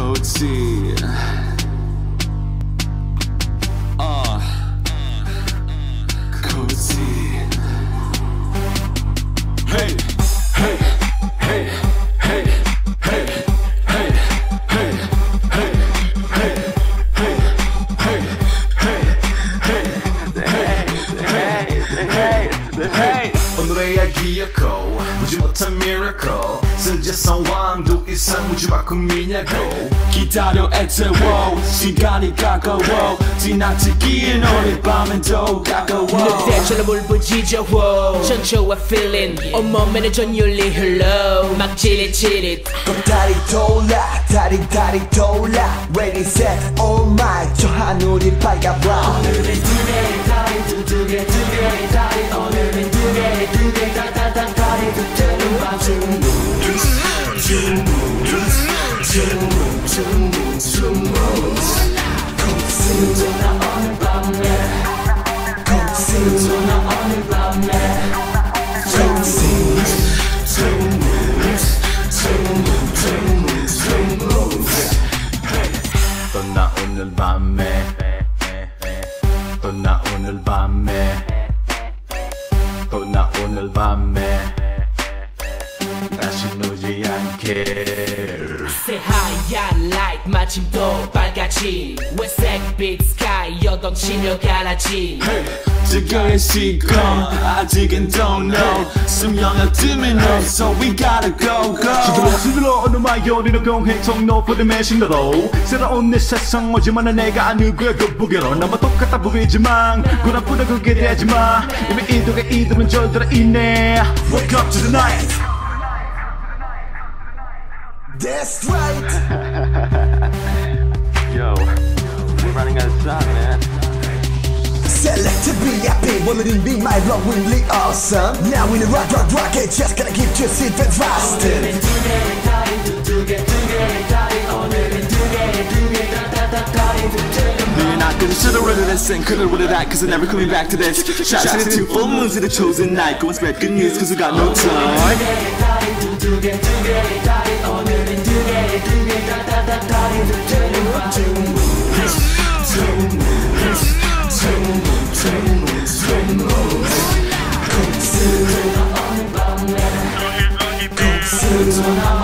거지. 거지. Hey, hey, hey, hey, hey, hey, hey, hey, hey, hey, hey, hey. 오늘의 이야기였고 무지 못한 miracle 슬쩍 왕도 이상 무지막한 미냐고 기다려 애태워 시간이 가까워 지나치기엔 오늘 밤엔 더 가까워 늑대처럼 울부짖어 전초와 feeling 온몸에는 전율이 흘러 막 지릿지릿 다리 돌아 다리 돌아 Ready set oh my 저 하늘이 밝아봐 오늘은 두 개의 다리 두 개의 다리 오늘은 두 개의 다리 두드는 밤 나 오늘 밤에 나 오늘 밤에 또 나 오늘 밤에 또 나 오늘 밤에 또 나 오늘 밤에 다시 놓지 않게 새하얀 light 마침 또 빨갛지 회색빛 sky 여동치며 갈라진 지금의 시간 아직은 don't know 수명을 뜨면 없어 we gotta go go 시들어 어느 마요리로 공행 통로 포름의 신호로 새로운 내 세상 오지만 내가 누구야 그 무게로 나만 똑같아 보이지만 구라보다 그게 되지마 이미 이동의 이들은 절들어 있네 Wake up to the night That's right Yo, we're running out of time, man. Select to be happy 오늘은 be my love really awesome Now we rock it just gotta keep your seat and fast 오늘은 두 개의 다리 두 개의 다리 오늘은 두 개의 다리 You're not gonna should've read this and could've read that cause I'm never coming back to this Shout to the two full moons of the chosen night Go and spread good news cause we got no time 두 개의 다리 오늘은 두 개의 다리 두드는 밤 나 오늘 밤에